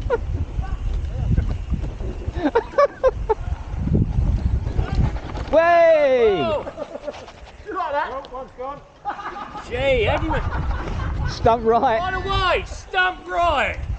Way! You like that? Oh, one's gone. Gee, how do you... Stump right. Right away, stump right.